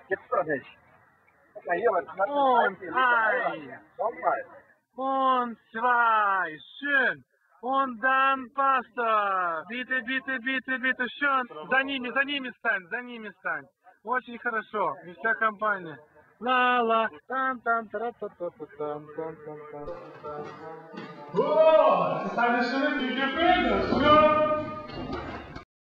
Jetzt doch nicht. Guck mal hier, was macht Und das? eins. Nochmal. Und zwei. Schön. Und dann Pasta. Bitte, bitte, биtte, bitte. Schön. За ними стань. Очень хорошо. И вся компания. Ла-ла. Там-там-тара-та-та-та-там. Там-там-там. Ô, você tá deixando aqui que eu perdo, senhor?